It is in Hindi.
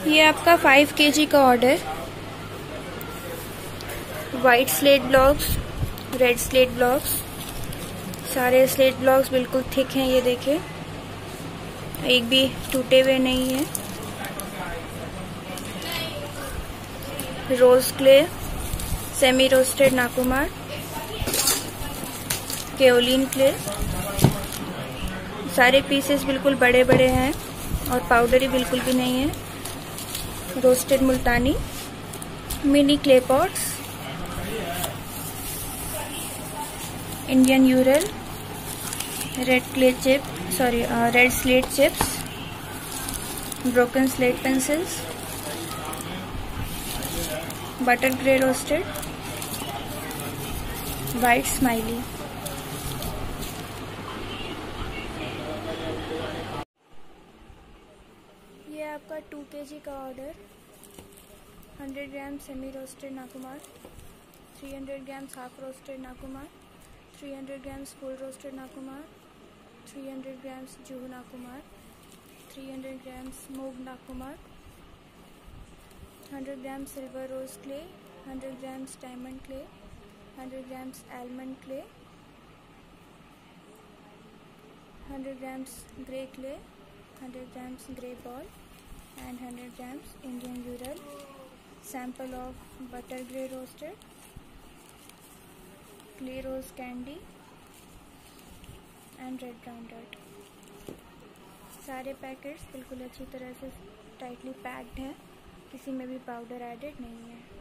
ये आपका 5 kg का order. White slate blocks, red slate blocks, सारे स्लेट ब्लॉक्स बिल्कुल थिक हैं। ये देखिए, एक भी टूटे हुए नहीं है। रोज क्ले, सेमी रोस्टेड नाकुमार, केओलिन क्ले, सारे पीसेस बिल्कुल बड़े बड़े हैं और पाउडरी बिल्कुल भी नहीं है। Roasted Multani, mini clay pots, Indian Ural, red clay chip, red slate chips, broken slate pencils, butter grey roasted, white smiley. ये आपका 2 kg का ऑर्डर। 100 ग्राम सेमी रोस्टेड नाकुमार, 300 ग्राम्स हाफ रोस्टेड नाकुमार, 300 ग्राम्स फुल रोस्टेड नाकुमार, 300 ग्राम्स जुहू नाकुमार, 300 ग्राम्स मूग नाकुमार, 100 grams silver rose clay, 100 grams diamond clay, 100 grams almond clay, 100 grams grey clay, 100 grams grey ball, and 100 grams Indian Ural. Sample of butter grey roasted, clay rose candy, and red brown dirt. सारे पैकेट्स बिल्कुल अच्छी तरह से टाइटली पैक्ड हैं, किसी में भी पाउडर एडेड नहीं है।